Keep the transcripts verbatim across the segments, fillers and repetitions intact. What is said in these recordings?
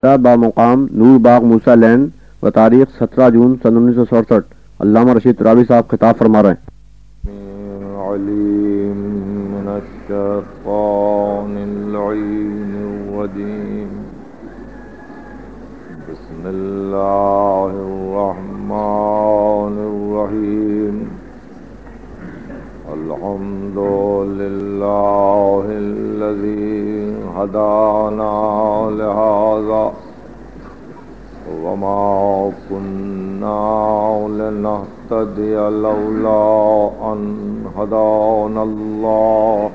بامقام نور باغ موسیٰ لین و تاریخ سترہ جون سن انیس سو سڑسٹھ علامہ رشید ترابی صاحب خطاب فرما رہے ہیں۔ علیم من الشیطان اللعین الرجیم بسم اللہ الرحمن الرحیم الحمد للہ الذی ہدانا لہذا وما كنا لنهتدي لولا أن هدانا الله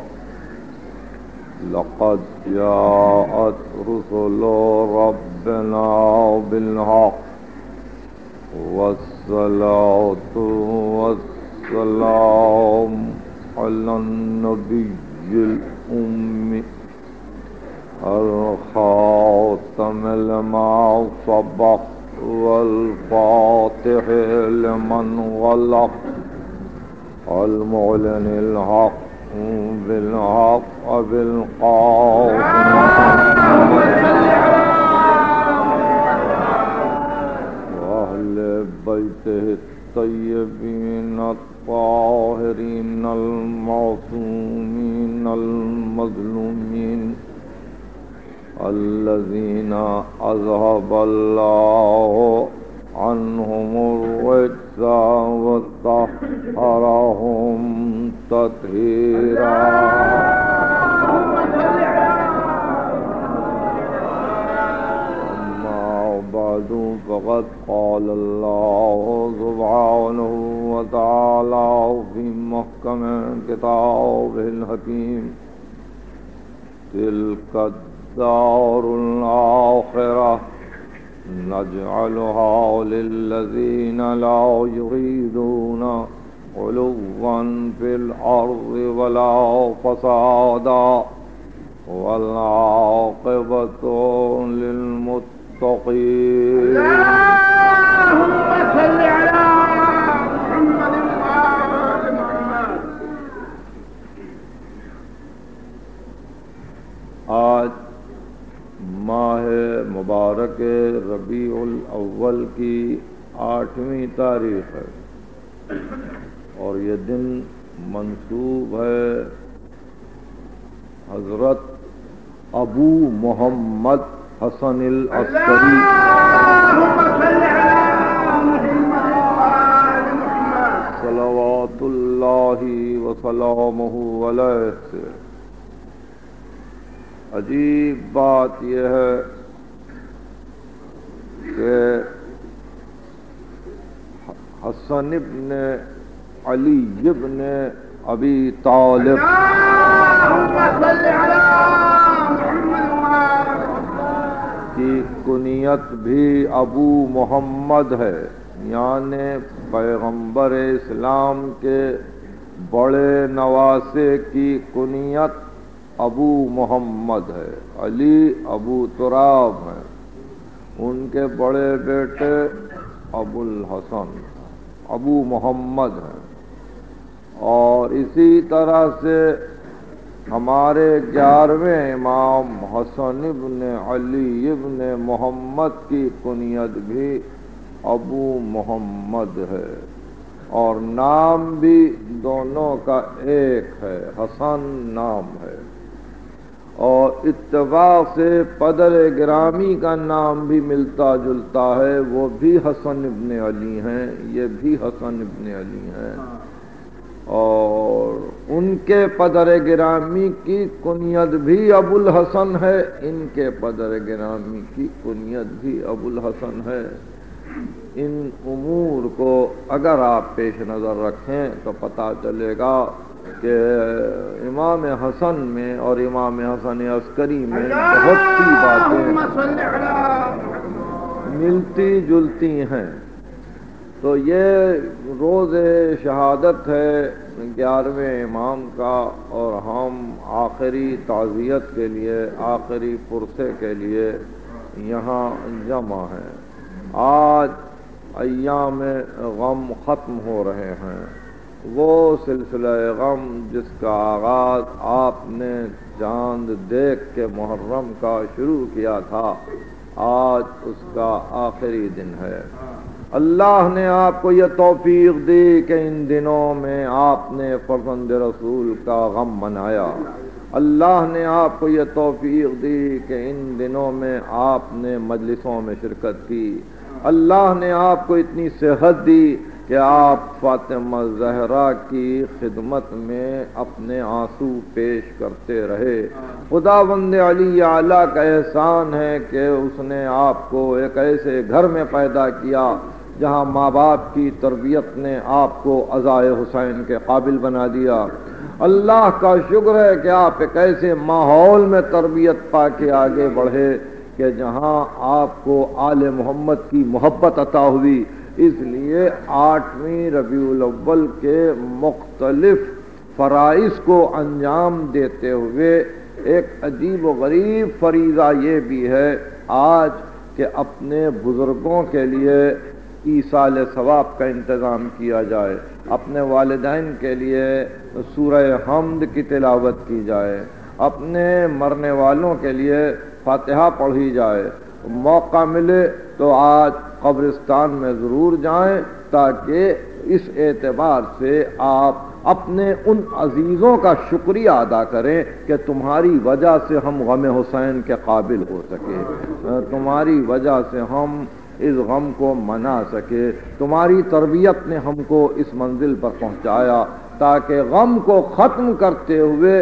لقد جاءت رسل ربنا بالحق والصلاة والسلام على النبي الأمي الخاتم لما سبق والفاتح لمن غلق المعلن الحق بالحق بالقاسم وأهل بيته الطيبين الطاهرين المعصومين المظلومين الذين أذهب الله عنهم الرجس وطهرهم تطهيرا أما بعد فقد قال الله سبحانه وتعالى في محكم كتابه الحكيم تلك دار الآخرة نجعلها للذين لا يريدون علوا في الأرض ولا فسادا والعاقبة للمتقين اللهم صل على محمد وآل محمد۔ آج ماہ مبارک ربیع الاول کی آٹھویں تاریخ ہے اور یہ دن منسوب ہے حضرت ابو محمد حسن العسکری صلوات اللہ وسلامہ علیہ سے۔ عجیب بات یہ ہے کہ حسن ابن علی ابن ابی طالب کی کنیت بھی ابو محمد ہے، یعنی پیغمبر اسلام کے بڑے نواسے کی کنیت ابو محمد ہے۔ علی ابو تراب ہیں، ان کے بڑے بیٹے ابو الحسن ابو محمد ہیں، اور اسی طرح سے ہمارے گیارہویں امام حسن ابن علی ابن محمد کی کنیت بھی ابو محمد ہے، اور نام بھی دونوں کا ایک ہے، حسن نام ہے، اور اتفاق سے پدر گرامی کا نام بھی ملتا جلتا ہے، وہ بھی حسن ابن علی ہیں، یہ بھی حسن ابن علی ہیں، اور ان کے پدر گرامی کی کنیت بھی ابو الحسن ہے، ان کے پدر گرامی کی کنیت بھی ابو الحسن ہے۔ ان امور کو اگر آپ پیش نظر رکھیں تو پتہ چلے گا کہ امام حسن میں اور امام حسن عسکری میں بہت سی باتیں ملتی جلتی ہیں۔ تو یہ روز شہادت ہے گیارہویں امام کا، اور ہم آخری تعزیت کے لیے، آخری پرسے کے لیے یہاں جمع ہیں۔ آج ایام غم ختم ہو رہے ہیں، وہ سلسلہ غم جس کا آغاز آپ نے چاند دیکھ کے محرم کا شروع کیا تھا، آج اس کا آخری دن ہے۔ اللہ نے آپ کو یہ توفیق دی کہ ان دنوں میں آپ نے فرزند رسول کا غم منایا۔ اللہ نے آپ کو یہ توفیق دی کہ ان دنوں میں آپ نے مجلسوں میں شرکت کی۔ اللہ نے آپ کو اتنی صحت دی کہ آپ فاطمہ زہرا کی خدمت میں اپنے آنسو پیش کرتے رہے۔ خداوند علی اعلیٰ کا احسان ہے کہ اس نے آپ کو ایک ایسے گھر میں پیدا کیا جہاں ماں باپ کی تربیت نے آپ کو عزائے حسین کے قابل بنا دیا۔ اللہ کا شکر ہے کہ آپ ایک ایسے ماحول میں تربیت پا کے آگے بڑھے کہ جہاں آپ کو آل محمد کی محبت عطا ہوئی۔ اس لیے آٹھویں ربیع الاول کے مختلف فرائض کو انجام دیتے ہوئے ایک عجیب و غریب فریضہ یہ بھی ہے آج کہ اپنے بزرگوں کے لیے ایصال ثواب کا انتظام کیا جائے، اپنے والدین کے لیے سورہ حمد کی تلاوت کی جائے، اپنے مرنے والوں کے لیے فاتحہ پڑھی جائے۔ موقع ملے تو آج قبرستان میں ضرور جائیں تاکہ اس اعتبار سے آپ اپنے ان عزیزوں کا شکریہ ادا کریں کہ تمہاری وجہ سے ہم غم حسین کے قابل ہو سکے، تمہاری وجہ سے ہم اس غم کو منا سکے، تمہاری تربیت نے ہم کو اس منزل پر پہنچایا تاکہ غم کو ختم کرتے ہوئے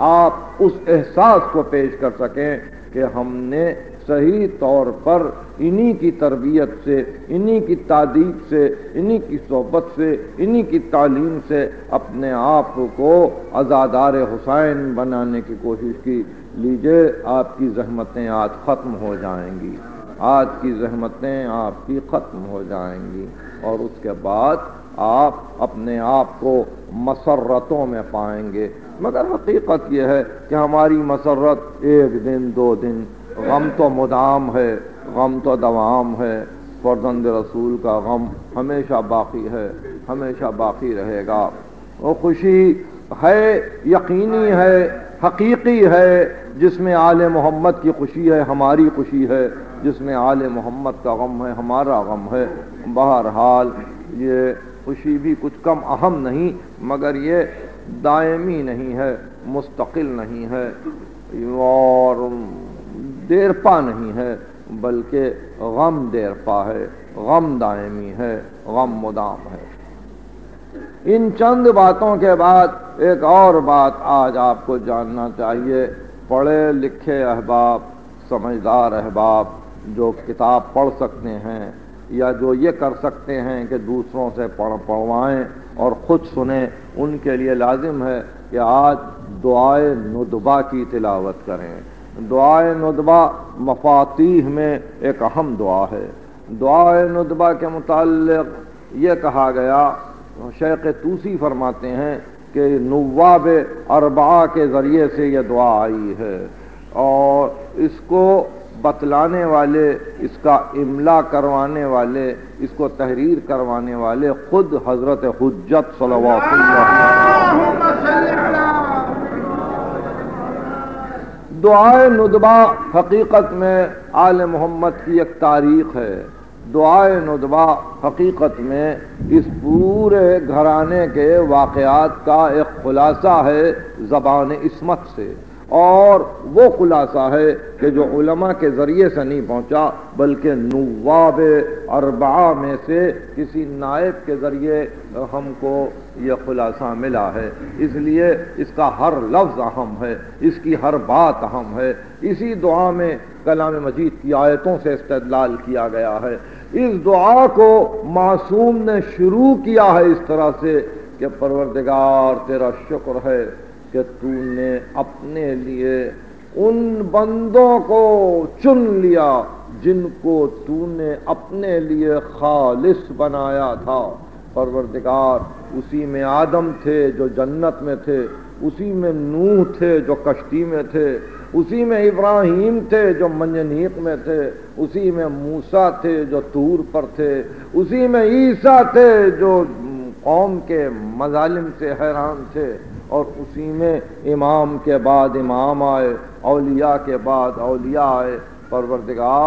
آپ اس احساس کو پیش کر سکیں کہ ہم نے صحیح طور پر انہی کی تربیت سے، انہی کی تعدیب سے، انہی کی صحبت سے، انہی کی تعلیم سے اپنے آپ کو عزادار حسین بنانے کی کوشش کی۔ لیجئے آپ کی زحمتیں آج ختم ہو جائیں گی، آج کی زحمتیں آپ کی ختم ہو جائیں گی، اور اس کے بعد آپ اپنے آپ کو مسرتوں میں پائیں گے۔ مگر حقیقت یہ ہے کہ ہماری مسرت ایک دن دو دن، غم تو مدام ہے، غم تو دوام ہے۔ فرزند رسول کا غم ہمیشہ باقی ہے، ہمیشہ باقی رہے گا۔ وہ خوشی ہے، یقینی ہے، حقیقی ہے، جس میں آل محمد کی خوشی ہے ہماری خوشی ہے، جس میں آل محمد کا غم ہے ہمارا غم ہے۔ بہرحال یہ خوشی بھی کچھ کم اہم نہیں، مگر یہ دائمی نہیں ہے، مستقل نہیں ہے اور دیرپا نہیں ہے، بلکہ غم دیرپا ہے، غم دائمی ہے، غم مدام ہے۔ ان چند باتوں کے بعد ایک اور بات آج آپ کو جاننا چاہیے۔ پڑھے لکھے احباب، سمجھدار احباب جو کتاب پڑھ سکتے ہیں یا جو یہ کر سکتے ہیں کہ دوسروں سے پڑھ پڑھوائیں اور خود سنیں، ان کے لیے لازم ہے کہ آج دعائے ندبہ کی تلاوت کریں۔ دعائے ندبہ مفاتیح میں ایک اہم دعا ہے۔ دعائے ندبہ کے متعلق یہ کہا گیا، شیخ طوسی فرماتے ہیں کہ نواب اربعہ کے ذریعے سے یہ دعا آئی ہے، اور اس کو بتلانے والے، اس کا املا کروانے والے، اس کو تحریر کروانے والے خود حضرت حجت صلوات اللہ۔ دعائے ندبہ حقیقت میں آل محمد کی ایک تاریخ ہے۔ دعائے ندبہ حقیقت میں اس پورے گھرانے کے واقعات کا ایک خلاصہ ہے زبان عصمت سے، اور وہ خلاصہ ہے کہ جو علماء کے ذریعے سے نہیں پہنچا بلکہ نواب اربعہ میں سے کسی نائب کے ذریعے ہم کو یہ خلاصہ ملا ہے۔ اس لیے اس کا ہر لفظ اہم ہے، اس کی ہر بات اہم ہے۔ اسی دعا میں کلام مجید کی آیتوں سے استدلال کیا گیا ہے۔ اس دعا کو معصوم نے شروع کیا ہے اس طرح سے کہ پروردگار تیرا شکر ہے کہ تو نے اپنے لیے ان بندوں کو چن لیا جن کو تو نے اپنے لیے خالص بنایا تھا۔ پروردگار اسی میں آدم تھے جو جنت میں تھے، اسی میں نوح تھے جو کشتی میں تھے، اسی میں ابراہیم تھے جو منجنیق میں تھے، اسی میں موسیٰ تھے جو طور پر تھے، اسی میں عیسیٰ تھے جو قوم کے مظالم سے حیران تھے، اور اسی میں امام کے بعد امام آئے، اولیاء کے بعد اولیاء آئے۔ پروردگار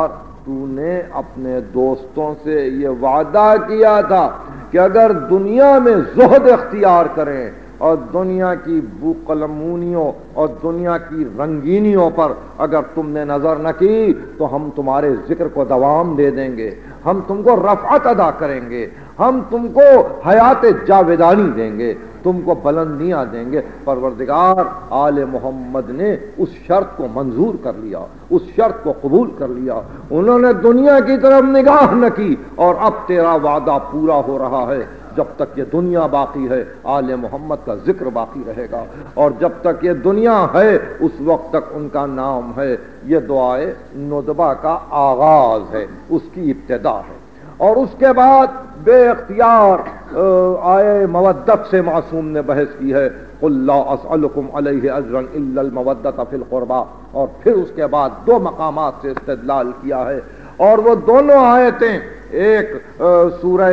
تو نے اپنے دوستوں سے یہ وعدہ کیا تھا کہ اگر دنیا میں زہد اختیار کریں اور دنیا کی بوقلمونیوں اور دنیا کی رنگینیوں پر اگر تم نے نظر نہ کی تو ہم تمہارے ذکر کو دوام دے دیں گے، ہم تم کو رفعت ادا کریں گے، ہم تم کو حیات جاویدانی دیں گے، تم کو بلندیاں دیں گے۔ پروردگار آل محمد نے اس شرط کو منظور کر لیا، اس شرط کو قبول کر لیا، انہوں نے دنیا کی طرف نگاہ نہ کی، اور اب تیرا وعدہ پورا ہو رہا ہے۔ جب تک یہ دنیا باقی ہے آل محمد کا ذکر باقی رہے گا، اور جب تک یہ دنیا ہے اس وقت تک ان کا نام ہے۔ یہ دعائے ندبہ کا آغاز ہے، اس کی ابتدا ہے، اور اس کے بعد بے اختیار آئے مودت سے معصوم نے بحث کی ہے، قل لا اسألکم علیہ اجرا الا المودۃ فی القربى، اور پھر اس کے بعد دو مقامات سے استدلال کیا ہے، اور وہ دونوں آیتیں ایک سورہ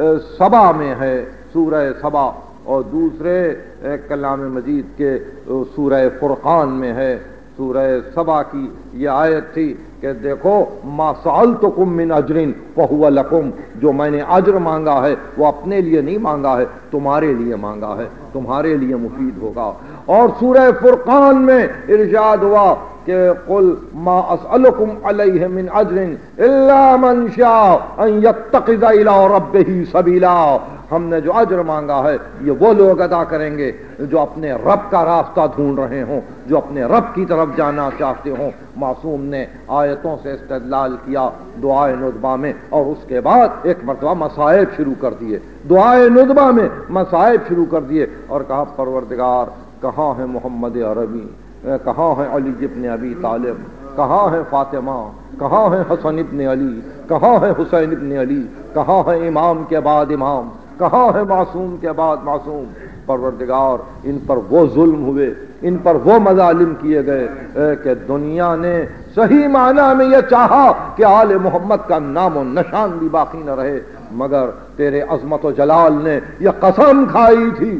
سبا میں ہے، سورہ سبا، اور دوسرے کلام مجید کے سورہ فرقان میں ہے۔ سورہ سبا کی یہ آیت تھی کہ دیکھو ما سألتکم من اجر فہو لکم، جو میں نے اجر مانگا ہے وہ اپنے لیے نہیں مانگا ہے، تمہارے لیے مانگا ہے، تمہارے لیے مفید ہوگا۔ اور سورہ فرقان میں ارشاد ہوا کہ قل ما اسألکم علیہ من اجر الا من شاء ان یتخذ الی ربہ سبیلا، ہم نے جو اجر مانگا ہے یہ وہ لوگ ادا کریں گے جو اپنے رب کا راستہ ڈھونڈ رہے ہوں، جو اپنے رب کی طرف جانا چاہتے ہوں۔ معصوم نے آیتوں سے استدلال کیا دعائے ندبہ میں، اور اس کے بعد ایک مرتبہ مصائب شروع کر دیے، دعائے ندبہ میں مصائب شروع کر دیے، اور کہا پروردگار کہاں ہے محمد عربی، کہاں ہے علی ابن ابی طالب، کہاں ہے فاطمہ، کہاں ہے حسن ابن علی، کہاں ہے حسین ابن علی، کہاں ہے امام کے بعد امام، کہاں ہے معصوم کے بعد معصوم۔ پروردگار ان پر وہ ظلم ہوئے، ان پر وہ مظالم کیے گئے کہ دنیا نے صحیح معنی میں یہ چاہا کہ آل محمد کا نام و نشان بھی باقی نہ رہے، مگر تیرے عظمت و جلال نے یہ قسم کھائی تھی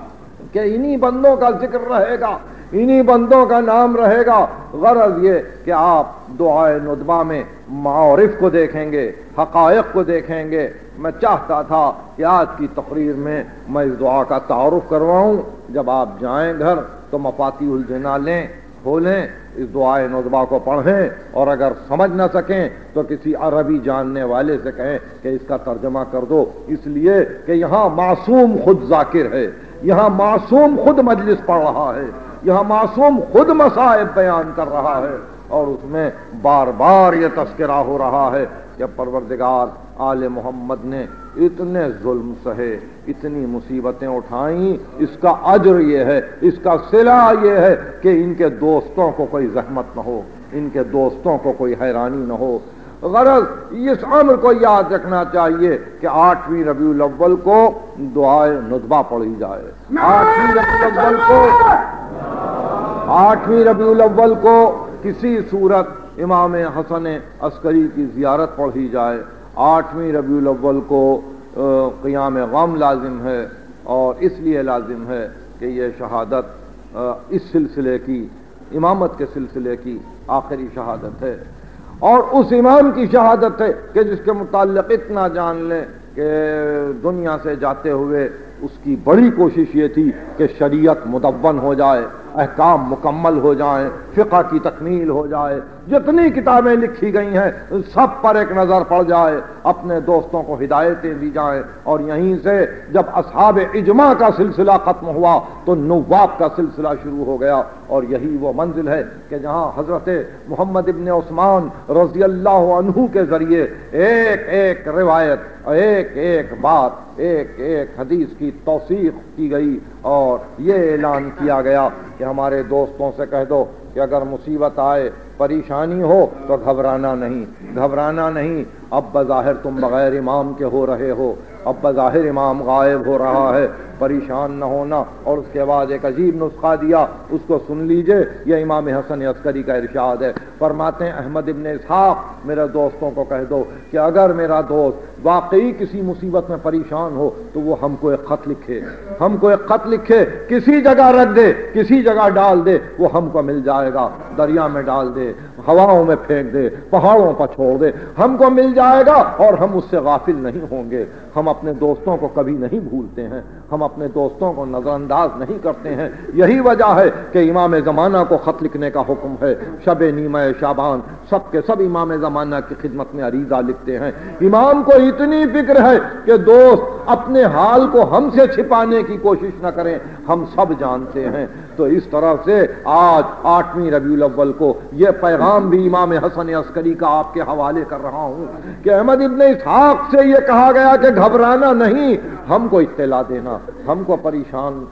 کہ انہی بندوں کا ذکر رہے گا، انہی بندوں کا نام رہے گا۔ غرض یہ کہ آپ دعائے ندبہ میں معارف کو دیکھیں گے، حقائق کو دیکھیں گے۔ میں چاہتا تھا کہ آج کی تقریر میں میں اس دعا کا تعارف کرواؤں، جب آپ جائیں گھر تو مفاتیح الجنہ لیں، کھولیں، اس دعائے ندبہ کو پڑھیں، اور اگر سمجھ نہ سکیں تو کسی عربی جاننے والے سے کہیں کہ اس کا ترجمہ کر دو، اس لیے کہ یہاں معصوم خود ذاکر ہے، یہاں معصوم خود مجلس پڑھ رہا ہے، یہاں معصوم خود مصائب بیان کر رہا ہے، اور اس میں بار بار یہ تذکرہ ہو رہا ہے کہ پروردگار آل محمد نے اتنے ظلم سہے، اتنی مصیبتیں اٹھائیں، اس کا اجر یہ ہے، اس کا صلہ یہ ہے کہ ان کے دوستوں کو کوئی زحمت نہ ہو، ان کے دوستوں کو کوئی حیرانی نہ ہو۔ غرض اس امر کو یاد رکھنا چاہیے کہ آٹھویں ربیع الاول کو دعائے ندبہ پڑھی جائے، آٹھویں ربیع الاول کو آٹھویں ربیع الاول کو کسی صورت امام حسن عسکری کی زیارت پڑھی جائے۔ آٹھویں ربیع الاول کو قیام غم لازم ہے، اور اس لیے لازم ہے کہ یہ شہادت اس سلسلے کی، امامت کے سلسلے کی آخری شہادت ہے، اور اس امام کی شہادت ہے کہ جس کے متعلق اتنا جان لیں کہ دنیا سے جاتے ہوئے اس کی بڑی کوشش یہ تھی کہ شریعت مدون ہو جائے، احکام مکمل ہو جائیں، فقہ کی تکمیل ہو جائے، جتنی کتابیں لکھی گئی ہیں سب پر ایک نظر پڑ جائے، اپنے دوستوں کو ہدایتیں دی جائیں، اور یہیں سے جب اصحاب اجماع کا سلسلہ ختم ہوا تو نواب کا سلسلہ شروع ہو گیا، اور یہی وہ منزل ہے کہ جہاں حضرت محمد ابن عثمان رضی اللہ عنہ کے ذریعے ایک ایک روایت، ایک ایک بات، ایک ایک حدیث کی توثیق کی گئی، اور یہ اعلان کیا گیا کہ ہمارے دوستوں سے کہہ دو کہ اگر مصیبت آئے، پریشانی ہو تو گھبرانا نہیں، گھبرانا نہیں، اب بظاہر تم بغیر امام کے ہو رہے ہو، اب بظاہر امام غائب ہو رہا ہے، پریشان نہ ہونا۔ اور اس کے بعد ایک عجیب نسخہ دیا، اس کو سن لیجئے، یہ امام حسن عسکری کا ارشاد ہے۔ فرماتے ہیں احمد ابن اسحاق میرے دوستوں کو کہہ دو کہ اگر میرا دوست واقعی کسی مصیبت میں پریشان ہو تو وہ ہم کو ایک خط لکھے، ہم کو ایک خط لکھے، کسی جگہ رکھ دے، کسی جگہ ڈال دے، وہ ہم کو مل جائے گا، دریا میں ڈال دے، ہواؤں میں پھینک دے، پہاڑوں پر چھوڑ دے، ہم کو مل جائے گا اور ہم اس سے غافل نہیں ہوں گے۔ ہم اپنے دوستوں کو کبھی نہیں بھولتے ہیں، ہم اپنے دوستوں کو نظر انداز نہیں کرتے ہیں۔ یہی وجہ ہے کہ امام زمانہ کو خط لکھنے کا حکم ہے۔ شب نیمہ شعبان سب کے سب امام زمانہ کی خدمت میں عریضہ لکھتے ہیں۔ امام کو اتنی فکر ہے کہ دوست اپنے حال کو ہم سے چھپانے کی کوشش نہ کریں، ہم سب جانتے ہیں۔ تو اس طرح سے آج آٹھویں ربیع الاول کو یہ پیغام بھی امام حسن عسکری کا آپ کے حوالے کر رہا ہوں کہ احمد ابن اسحاق سے یہ کہا گیا کہ گھبرانا نہیں، ہم کو اطلاع دینا، ہم کو پریشان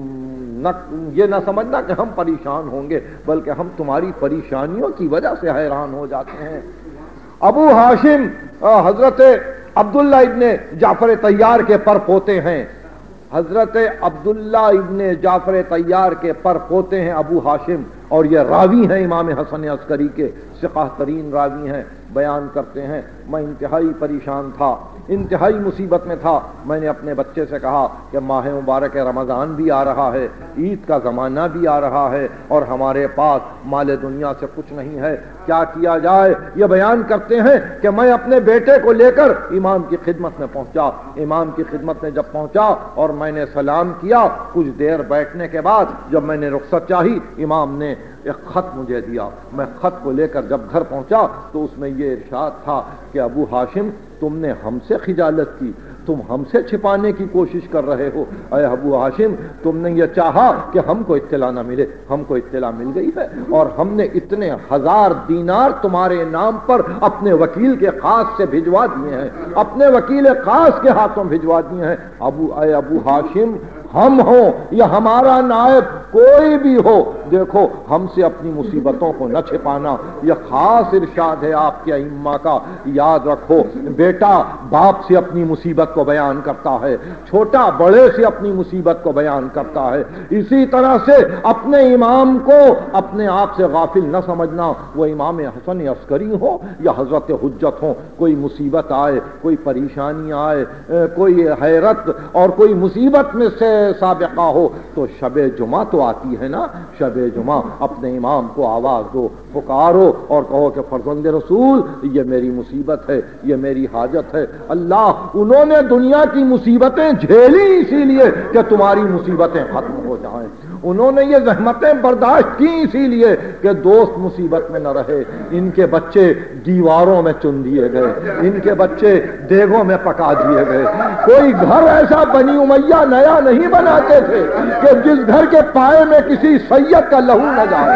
نہ یہ نہ سمجھنا کہ ہم پریشان ہوں گے، بلکہ ہم تمہاری پریشانیوں کی وجہ سے حیران ہو جاتے ہیں۔ ابو ہاشم حضرت عبداللہ ابن جعفر طیار کے پر پوتے ہیں، حضرت عبداللہ ابن جعفر طیار کے پر پوتے ہیں ابو ہاشم، اور یہ راوی ہیں امام حسن عسکری کے، ثقہ ترین راوی ہیں۔ بیان کرتے ہیں میں انتہائی پریشان تھا، انتہائی مصیبت میں تھا۔ میں نے اپنے بچے سے کہا کہ ماہ مبارک رمضان بھی آ رہا ہے، عید کا زمانہ بھی آ رہا ہے، اور ہمارے پاس مال دنیا سے کچھ نہیں ہے، کیا کیا جائے؟ یہ بیان کرتے ہیں کہ میں اپنے بیٹے کو لے کر امام کی خدمت میں پہنچا۔ امام کی خدمت میں جب پہنچا اور میں نے سلام کیا، کچھ دیر بیٹھنے کے بعد جب میں نے رخصت چاہی، امام نے ایک خط مجھے دیا۔ میں خط کو لے کر جب گھر پہنچا تو اس میں یہ ارشاد تھا کہ ابو ہاشم تم نے ہم سے خجالت کی، تم ہم سے چھپانے کی کوشش کر رہے ہو۔ اے ابو ہاشم تم نے یہ چاہا کہ ہم کو اطلاع نہ ملے، ہم کو اطلاع مل گئی ہے، اور ہم نے اتنے ہزار دینار تمہارے نام پر اپنے وکیل کے خاص سے بھجوا دیے ہیں، اپنے وکیل خاص کے ہاتھوں بھجوا دیے ہیں۔ ابو اے ابو ہاشم ہم ہوں یا ہمارا نائب کوئی بھی ہو، دیکھو ہم سے اپنی مصیبتوں کو نہ چھپانا، یہ خاص ارشاد ہے آپ کے ائمہ کا۔ یاد رکھو بیٹا باپ سے اپنی مصیبت کو بیان کرتا ہے، چھوٹا بڑے سے اپنی مصیبت کو بیان کرتا ہے۔ اسی طرح سے اپنے امام کو اپنے آپ سے غافل نہ سمجھنا، وہ امام حسن عسکری ہو یا حضرت حجت ہو، کوئی مصیبت آئے، کوئی پریشانی آئے، کوئی حیرت اور کوئی مصیبت میں سے سابقہ ہو تو شب جمعہ تو آتی ہے نا، شب جمعہ اپنے امام کو آواز دو، پکارو اور کہو کہ فرزند رسول یہ میری مصیبت ہے، یہ میری حاجت ہے۔ اللہ انہوں نے دنیا کی مصیبتیں جھیلی اسی لیے کہ تمہاری مصیبتیں ختم ہو جائیں، انہوں نے یہ زحمتیں برداشت کی اسی لیے کہ دوست مصیبت میں نہ رہے۔ ان کے بچے دیواروں میں چن دیے گئے، ان کے بچے دیگوں میں پکا دیے گئے۔ کوئی گھر ایسا بنی امیہ نیا نہیں بناتے تھے کہ جس گھر کے پائے میں کسی سید کا لہو نہ جائے۔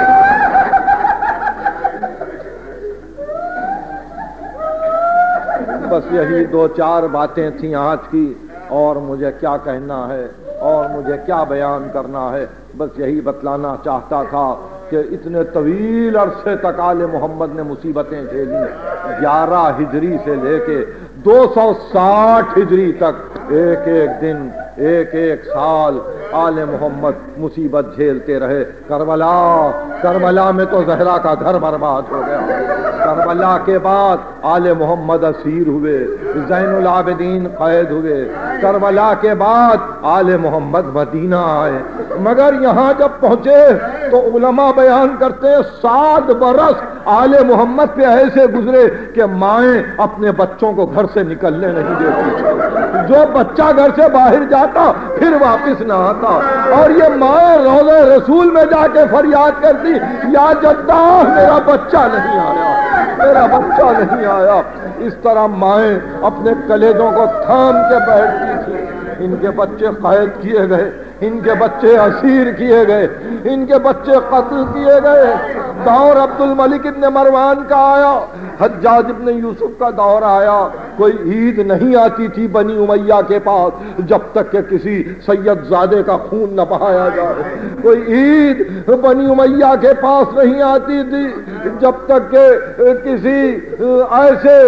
بس یہی دو چار باتیں تھیں آج کی، اور مجھے کیا کہنا ہے اور مجھے کیا بیان کرنا ہے، بس یہی بتلانا چاہتا تھا کہ اتنے طویل عرصے تک آل محمد نے مصیبتیں جھیلی، گیارہ ہجری سے لے کے دو سو ساٹھ ہجری تک ایک ایک دن ایک ایک سال آل محمد مصیبت جھیلتے رہے۔ کربلا کربلا میں تو زہرا کا گھر برباد ہو گیا، کربلا کے بعد آل محمد اسیر ہوئے، زین العابدین قید ہوئے، کربلا کے بعد آل محمد مدینہ آئے، مگر یہاں جب پہنچے تو علماء بیان کرتے ہیں سات برس آل محمد پہ ایسے گزرے کہ مائیں اپنے بچوں کو گھر سے نکلنے نہیں دیتی، جو بچہ گھر سے باہر جاتا پھر واپس نہ آتا، اور یہ مائیں روضہ رسول میں جا کے فریاد کرتی یا جدہ میرا بچہ نہیں آیا، میرا بچہ نہیں آیا۔ اس طرح مائیں اپنے کلیجوں کو تھام کے بیٹھتی تھی۔ ان کے بچے قید کیے گئے، ان کے بچے اسیر کیے گئے، ان کے بچے قتل کیے گئے، دور عبد الملک ابن مروان کا آیا، حجاج ابن یوسف کا دور آیا، کوئی عید نہیں آتی تھی بنی امیہ کے پاس جب تک کہ کسی سید زادے کا خون نہ بہایا جائے، کوئی عید بنی امیہ کے پاس نہیں آتی تھی جب تک کہ کسی ایسے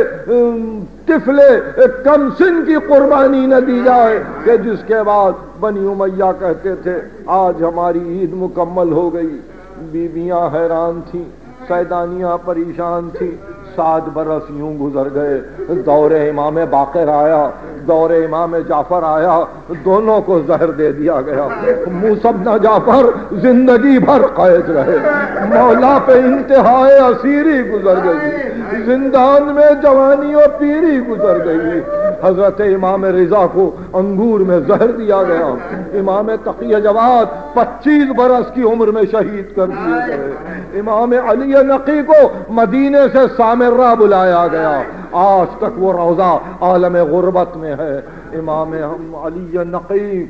طفل کم سن کی قربانی نہ دی جائے کہ جس کے بعد بنی امیہ کہتے تھے آج ہماری عید مکمل ہو گئی۔ بیویاں حیران تھیں، سیدانیاں پریشان تھیں، سات برس یوں گزر گئے، دور امام باقر آیا، دور امام جعفر آیا، دونوں کو زہر دے دیا گیا۔ موسیٰ بن جعفر زندگی بھر قید رہے، مولا پہ انتہائے اسیری گزر گئی، زندان میں جوانی و پیری گزر گئی۔ حضرت امام رضا کو انگور میں زہر دیا گیا، امام تقی جواد پچیس برس کی عمر میں شہید کر دیے گئے، امام علی نقی کو مدینے سے سامرہ بلایا گیا، آج تک وہ روضہ عالم غربت میں ہے۔ امام علی نقی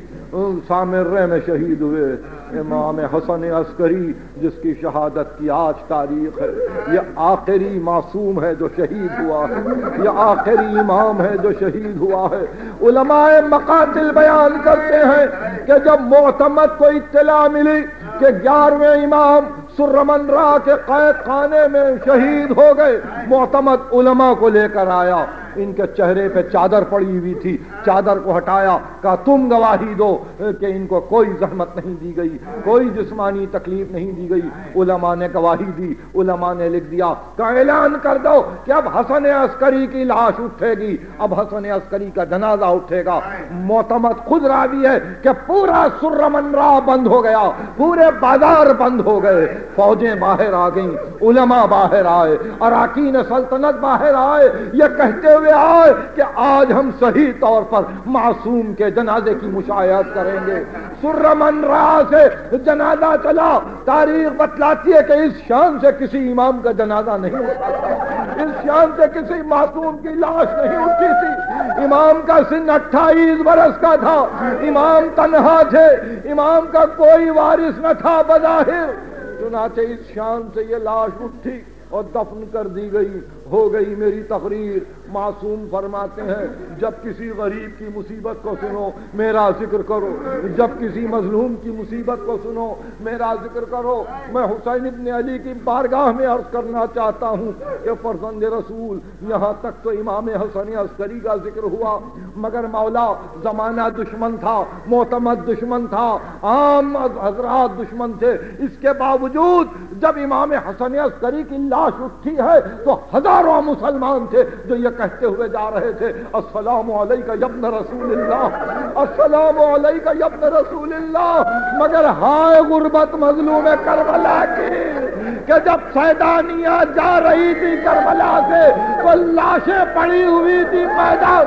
سامرہ میں شہید ہوئے، امام حسن عسکری جس کی شہادت کی آج تاریخ ہے، یہ آخری معصوم ہے جو شہید ہوا ہے، یہ آخری امام ہے جو شہید ہوا ہے۔ علماء مقاتل بیان کرتے ہیں کہ جب معتمد کو اطلاع ملی کہ گیارہویں امام سرمن را کے قید خانے میں شہید ہو گئے، معتمد علماء کو لے کر آیا، ان کے چہرے پہ چادر پڑی ہوئی تھی، چادر کو ہٹایا، کہا تم گواہی دو کہ ان کو کوئی زحمت نہیں دی گئی، کوئی جسمانی تکلیف نہیں دی گئی۔ علماء نے گواہی دی، علماء نے لکھ دیا کہ اعلان کر دو کہ اب حسن عسکری کی لاش اٹھے گی، اب حسن عسکری کا جنازہ اٹھے گا۔ معتمد خود راوی ہے کہ پورا سرمن را بند ہو گیا، پورے بازار بند ہو گئے، فوجیں باہر آ گئیں، علماء باہر آئے، اراکین سلطنت باہر آئے، یہ کہتے ہوئے آئے کہ آج ہم صحیح طور پر معصوم کے جنازے کی مشاہدت کریں گے۔ سرمن را سے جنازہ چلا، تاریخ بتلاتی ہے کہ اس شان سے کسی امام کا جنازہ نہیں اٹھا تھا، اس شان سے کسی معصوم کی لاش نہیں اٹھی تھی۔ امام کا سن اٹھائیس برس کا تھا، امام تنہا تھے، امام کا کوئی وارث نہ تھا بظاہر، چنانچہ اس شان سے یہ لاش اٹھی اور دفن کر دی گئی، ہو گئی میری تقریر۔ معصوم فرماتے ہیں جب کسی غریب کی مصیبت کو سنو میرا ذکر کرو، جب کسی مظلوم کی مصیبت کو سنو میرا ذکر کرو۔ میں حسین ابن علی کی بارگاہ میں عرض کرنا چاہتا ہوں کہ فرزند رسول، یہاں تک تو امام حسن عسکری کا ذکر ہوا، مگر مولا زمانہ دشمن تھا، معتمد دشمن تھا، عام حضرات دشمن تھے، اس کے باوجود جب امام حسن عسکری کی لاش اٹھی ہے تو ہزاروں مسلمان تھے جو یہ کہتے ہوئے جا رہے تھے السلام علیکہ یا ابن رسول اللہ، السلام علیکہ یا ابن رسول اللہ۔ مگر ہائے غربت مظلوم کربلا کی کہ جب سیدانیاں جا رہی تھی کربلا سے تو لاشیں پڑی ہوئی تھی میدان۔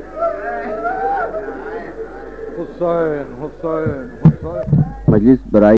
حسین حسین حسین مجلس برائے